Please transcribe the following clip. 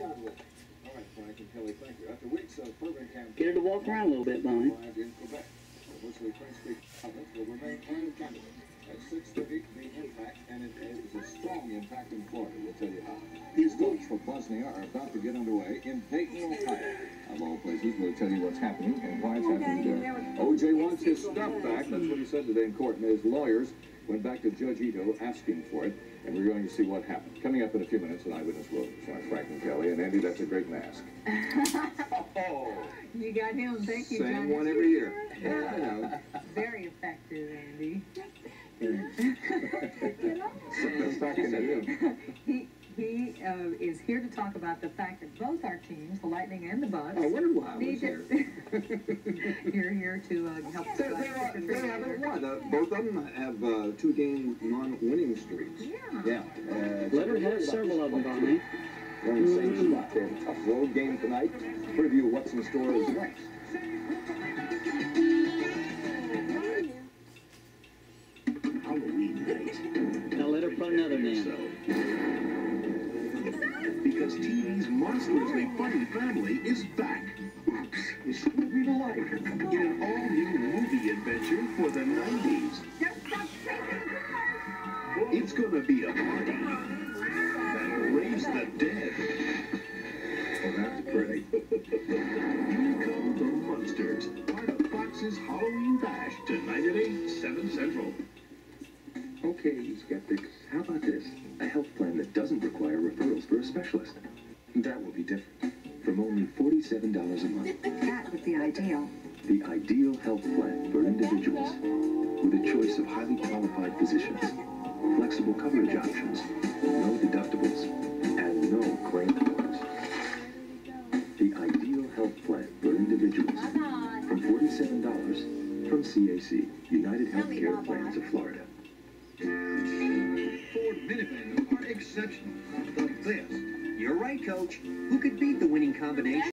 Totally. All right, Frank and Kelly, thank you. After weeks of fervent campaign, get her to walk around a little bit, Bonnie. arrived in Quebec. The mostly French-speaking province will remain prime candidate at 6:30. The impact, and it is a strong impact in Florida. We'll tell you how. These votes for Bosnia are about to get underway in Dayton, Ohio. Of all places, we'll tell you what's happening and why it's happening there. OJ wants his stuff back. That's what he said today in court, and his lawyers went back to Judge Ito asking for it, and we're going to see what happened. Coming up in a few minutes, an eyewitness will join Frank and Kelly. And Andy, that's a great mask. Oh, you got him. Thank you, Same John. one every year. Yeah, I know. Very effective, Andy. That's talking to you. He is here to talk about the fact that both our teams, the Lightning and the Bucks, I wonder why I was need here. You're here to help us. They haven't won. Both of them have 2-game non-winning streaks. Yeah. Let her have several of them, Bonnie. We're in the same spot. They have a tough road game tonight. Preview what's in store is next. Halloween night. Now let her put another name. Because TV's monstrously funny family is back. Oops, it's gonna be the life in an all-new movie adventure for the 90s. It's gonna be a party that'll raise the dead. Oh, that's pretty. Here come the Munsters, part of Fox's Halloween Bash, tonight at 8, 7 Central. Okay, skeptics, how about this? A health plan that doesn't require referrals for a specialist. That will be different. From only $47 a month. That would be ideal. The ideal health plan for individuals. With a choice of highly qualified physicians, flexible coverage options, no deductibles, and no claim codes. The ideal health plan for individuals. From $47 from CAC, United Healthcare Plans of Florida. Ford minivans are exceptional. The best. You're right, Coach. Who could beat the winning combination?